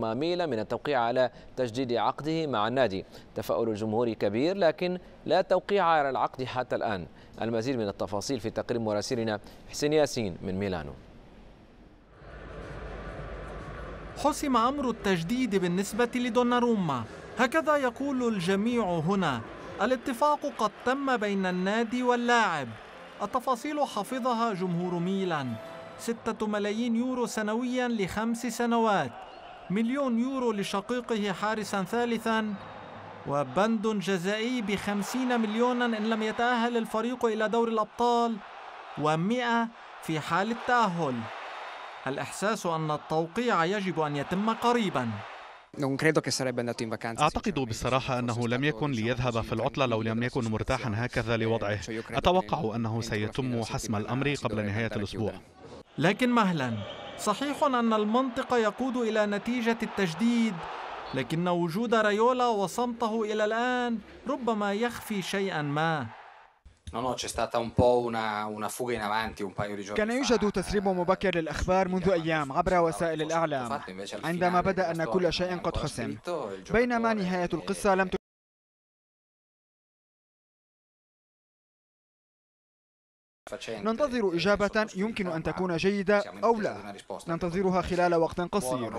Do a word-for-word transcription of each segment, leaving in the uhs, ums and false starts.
ميلا من التوقيع على تجديد عقده مع النادي. تفاؤل الجمهور كبير لكن لا توقيع على العقد حتى الآن. المزيد من التفاصيل في تقرير مراسلنا حسين ياسين من ميلانو. حسم أمر التجديد بالنسبة لدوناروما، هكذا يقول الجميع هنا. الاتفاق قد تم بين النادي واللاعب. التفاصيل حفظها جمهور ميلان: ستة ملايين يورو سنويا لخمس سنوات، مليون يورو لشقيقه حارسا ثالثا، وبند جزائي بخمسين مليونا إن لم يتأهل الفريق إلى دور الأبطال، ومئة في حال التأهل. الإحساس أن التوقيع يجب أن يتم قريبا. أعتقد بصراحة أنه لم يكن ليذهب في العطلة لو لم يكن مرتاحا هكذا لوضعه. أتوقع أنه سيتم حسم الأمر قبل نهاية الأسبوع. لكن مهلا، صحيح أن المنطق يقود إلى نتيجة التجديد، لكن وجود رايولا وصمته إلى الآن ربما يخفي شيئا ما. كان يوجد تسريب مبكر للأخبار منذ أيام عبر وسائل الإعلام عندما بدأ أن كل شيء قد حسم، بينما نهاية القصة لم ننتظر إجابة يمكن أن تكون جيدة أو لا، ننتظرها خلال وقت قصير.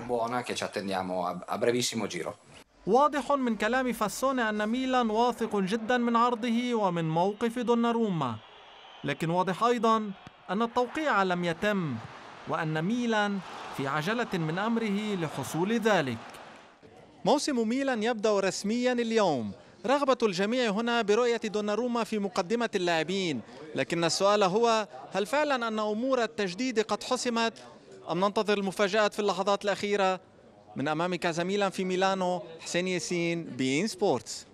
واضح من كلام فاسوني أن ميلان واثق جدا من عرضه ومن موقف دوناروما، لكن واضح أيضا أن التوقيع لم يتم، وأن ميلان في عجلة من أمره لحصول ذلك. موسم ميلان يبدأ رسميا اليوم. رغبة الجميع هنا برؤية دوناروما في مقدمة اللاعبين، لكن السؤال هو: هل فعلا أن أمور التجديد قد حسمت أم ننتظر المفاجآت في اللحظات الأخيرة؟ من أمام كازا ميلان في ميلانو، حسين ياسين، بي إن سبورتس.